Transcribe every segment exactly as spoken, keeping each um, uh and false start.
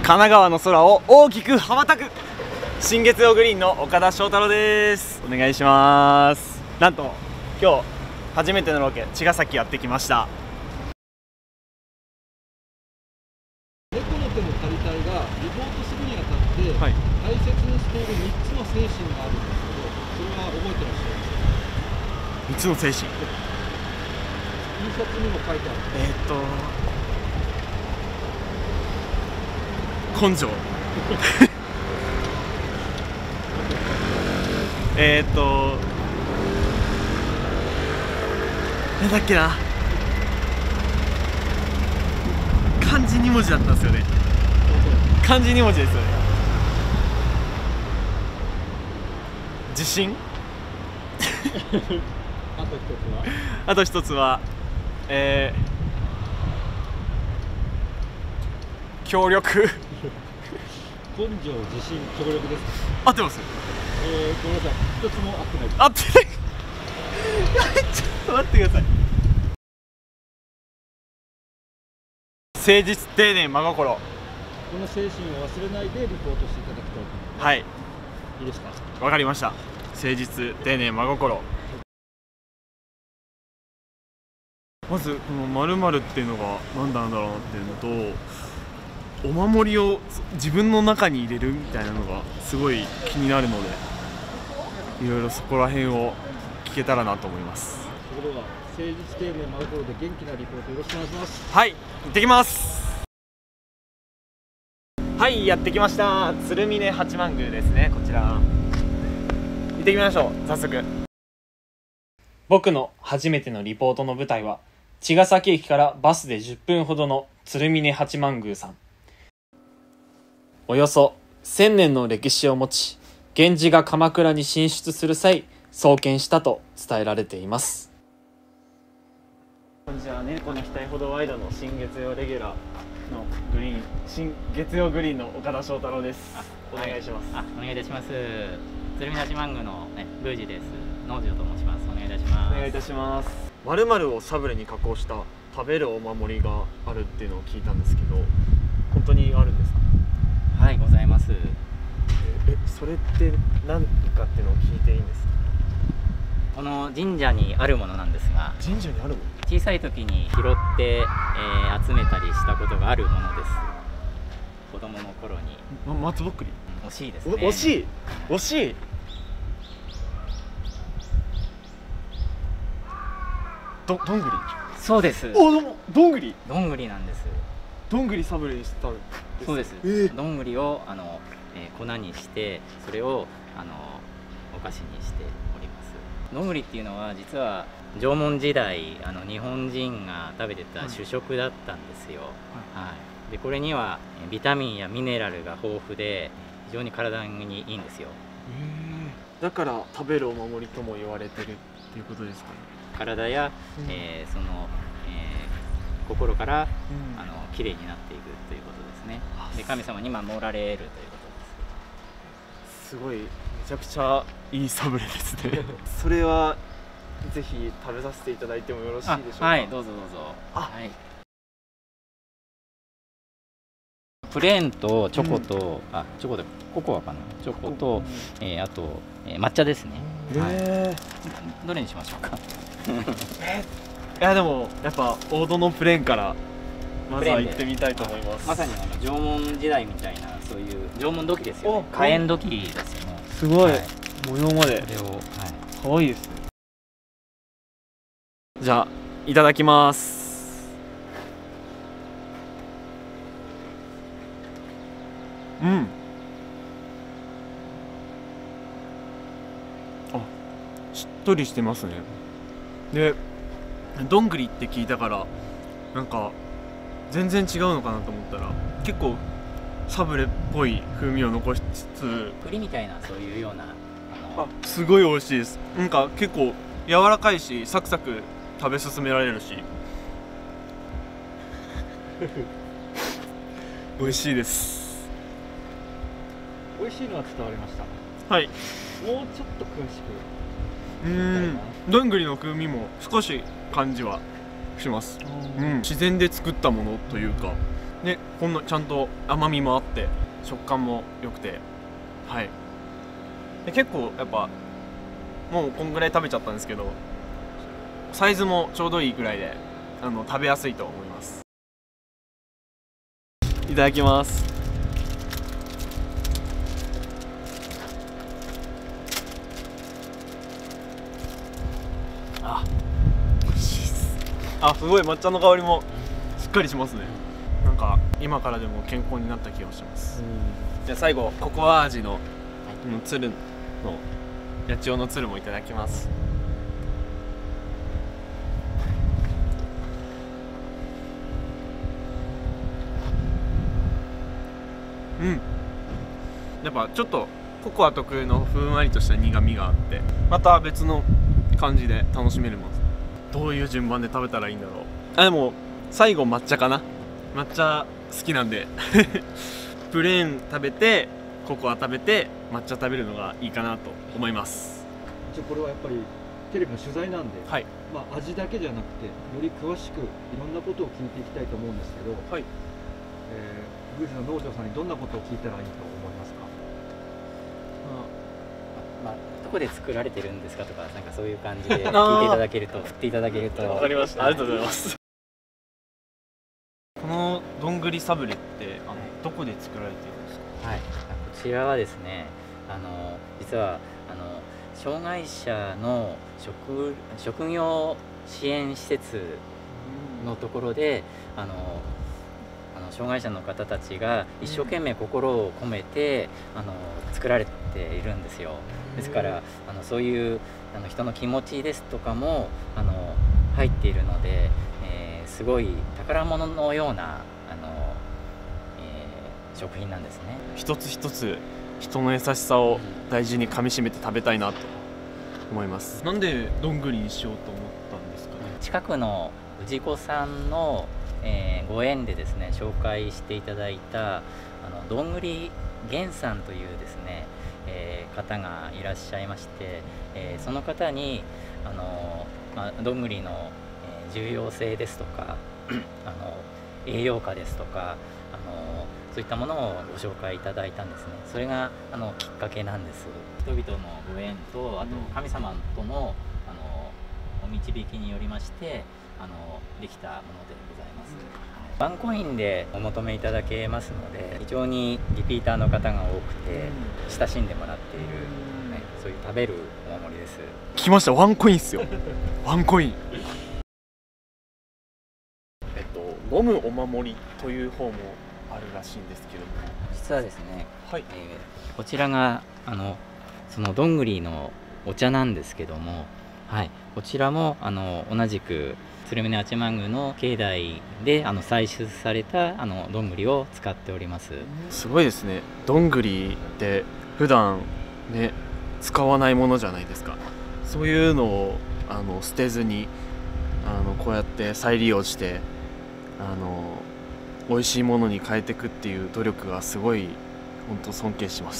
奈川の空を大きく羽ばたく新月曜グリーンの岡田翔太郎です。お願いします。なんと今日初めてのロケ、茅ヶ崎やってきました。 猫の手の借りたいがリポートするにあたって、はい、大切にしているみっつの精神があるんですけど、それは覚えてらっしゃいますか？ みっつの精神、 T シャツにも書いてある。 えーっと根性えっとなんだっけな、漢字に文字だったんですよね。漢字に文字ですよね。自信あと一つはあと一つはえー、協力根性、自信、協力です。 合ってます。 えー、ごめんなさい、一つも合ってない。 合ってないちょっと待ってください。誠実、丁寧、真心、 この精神を忘れないでリポートしていただきたいと思います。 はい、 いいですか？ わかりました。誠実、丁寧、真心。まずこの〇〇っていうのが何なんだろうなっていうのと、お守りを自分の中に入れるみたいなのがすごい気になるので、いろいろそこら辺を聞けたらなと思います。 ところが誠実、丁寧、真心で元気なリポートよろしくお願いします。 はい、行ってきます。はい、やってきました。鶴峰八幡宮ですね。こちら行ってきましょう。早速。僕の初めてのリポートの舞台は茅ヶ崎駅からバスでじゅっぷんほどの鶴峰八幡宮さん。およそせんねんの歴史を持ち、源氏が鎌倉に進出する際創建したと伝えられています。こんにちは。猫の額ほどワイドの新月曜レギュラーのグリーン、新月曜グリーンの岡田翔太郎です。お願いします。 あ、お願いいたします。鶴見八幡宮の、ね、宮司です。農場と申します。お願いいたします。 お願いいたします。〇〇をサブレに加工した食べるお守りがあるっていうのを聞いたんですけど、本当にあるんですか？ はい、ございます。 え、それって何かっていうのを聞いていいんですか？ この神社にあるものなんですが、 神社にあるもの？ 小さい時に拾って、えー、集めたりしたことがあるものです。子供の頃に。 ま、松ぼっくり？ 惜しいですね。 惜しい惜しい。ど、どんぐり？ そうです。 お、どんぐり？ どんぐりなんです。 どんぐりサブレにしたんです。 そうです。 えー、 どんぐりをあの、えー、粉にしてそれをあのお菓子にしております。どんぐりっていうのは実は縄文時代あの日本人が食べてた主食だったんですよ。はいはい、でこれにはビタミンやミネラルが豊富で非常に体にいいんですよ。 えー、だから食べるお守りとも言われてるっていうことですかね。 体や、うん、えー、その、えー、心から、うん、あの綺麗になっていくということですね。で神様に守られるということです。 すごいめちゃくちゃいいサブレですねそれはぜひ食べさせていただいてもよろしいでしょうか？ はい、どうぞどうぞ。 あ、 はい、プレーンとチョコと、うん、あ、チョコでココアかな、チョコと、えー、あと、えー、抹茶ですね。はい、どれにしましょうかえいやでもやっぱ王道のプレーンからまずは行ってみたいと思います。 まさにあの縄文時代みたいなそういう縄文土器ですよね。火炎土器ですよね。 すごい、はい、模様までこれを、はい、 かわいいですね。じゃあいただきます。うん、あ、しっとりしてますね。でどんぐりって聞いたからなんか全然違うのかなと思ったら結構サブレっぽい風味を残しつつ、 栗みたいなそういうようなあのあすごい美味しいです。なんか結構柔らかいしサクサク食べ進められるし美味しいです。 美味しいのは伝わりました。 はい、 もうちょっと詳しく。 うーん、どんぐりの風味も少し感じはします。うん、自然で作ったものというかでこんなちゃんと甘みもあって食感も良くて、はいで結構やっぱもうこんぐらい食べちゃったんですけど、サイズもちょうどいいぐらいであの食べやすいと思います。いただきます。あ、美味しいっす。あ、すごい抹茶の香りもしっかりしますね。なんか今からでも健康になった気がします。じゃあ最後ココア味の、はい、つるの八千代のつるもいただきます。うん、やっぱちょっとココア特有のふんわりとした苦みがあって、また別の感じで楽しめるもの。どういう順番で食べたらいいんだろう。あ、でも最後抹茶かな。抹茶好きなんでプレーン食べてココア食べて抹茶食べるのがいいかなと思います。 じゃあこれはやっぱりテレビの取材なんで、はい、まあ味だけじゃなくてより詳しくいろんなことを聞いていきたいと思うんですけど、はい、えー、宮司の農場さんにどんなことを聞いたらいいと思いますか？ まあ、どこで作られてるんですかとか、なんかそういう感じで聞いていただけると振っていただけると。 わかりました。ありがとうございます。このどんぐりサブレってあのどこで作られているんですか？はい、こちらはですね、あの実はあの障害者の 職, 職業支援施設のところで、あのあの障害者の方たちが一生懸命心を込めてあの作られているんですよ。ですからあのそういうあの人の気持ちですとかもあの入っているので、えー、すごい宝物のようなあの、えー、食品なんですね。 一つ一つ人の優しさを大事にかみしめて食べたいなと思います。なんでどんぐりにしようと思ったんですかね？ 近くの氏子さんの、えー、ご縁でですね紹介していただいたあのどんぐり源さんというですね、えー、方がいらっしゃいまして、えー、その方にあの、まあ、どんぐりの、えー、重要性ですとかあの栄養価ですとかあのそういったものをご紹介いただいたんですね。それがあのきっかけなんです。人々のご縁とあと神様とのあのお導きによりましてあのできたものでございます。ワンコインでお求めいただけますので、非常にリピーターの方が多くて親しんでもらっている、ね、そういう食べるお守りです。 来ました、ワンコインっすよ。ワンコイン。えっと飲むお守りという方もあるらしいんですけども、 実はですね、 はい、 えー、こちらがあのそのどんぐりのお茶なんですけども、はい、こちらもあの同じく鶴峰八幡宮の境内であの採取されたあのどんぐりを使っております。 すごいですね。どんぐりって普段ね使わないものじゃないですか。そういうのをあの捨てずにあのこうやって再利用してあの美味しいものに変えていくっていう努力がすごい本当尊敬します。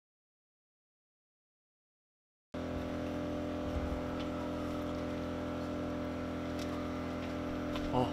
あ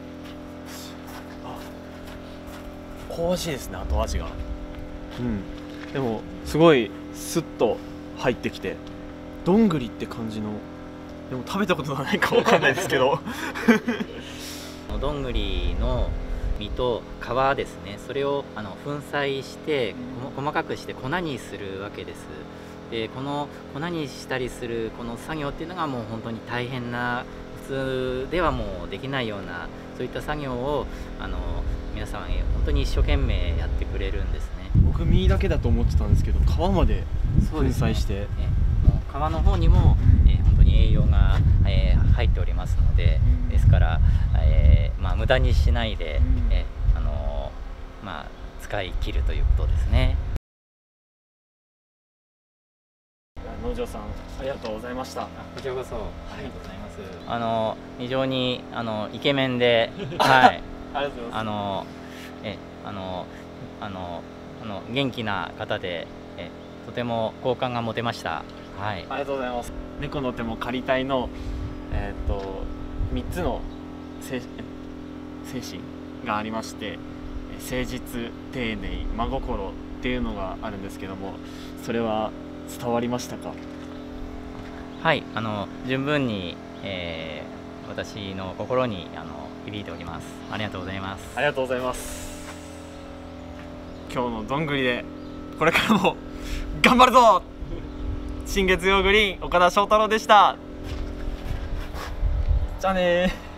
あ、香ばしいですね、後味が。うん、でもすごいスッと入ってきて、どんぐりって感じの、でも食べたことがないかわかんないですけどどんぐりの実と皮ですね、それをあの粉砕して細かくして粉にするわけです。でこの粉にしたりするこの作業っていうのがもう本当に大変な、普通ではもうできないようなそういった作業をあの皆さん本当に一生懸命やってくれるんですね。 僕実だけだと思ってたんですけど、皮まで粉砕して、ね、 もう皮の方にも、えー、本当に栄養が、えー、入っておりますので、ですから、えーまあ、無駄にしないで、えーあのーまあ、使い切るということですね。 農場さんありがとうございました。 こちらこそありがとうございます。あの非常にあのイケメンで、はい、 ありがとうございます。 あのえあのあのあの元気な方で、えとても好感が持てました。はい。 ありがとうございます。猫の手も借りたいのえっとみっつの精精神がありまして、 誠実、丁寧、真心っていうのがあるんですけども、それは伝わりましたか？ はい、あの十分に、えー、私の心にあの響いております。ありがとうございます。 ありがとうございます。今日のどんぐりでこれからも頑張るぞ。新月曜グリーン岡田翔太郎でした。じゃあねー。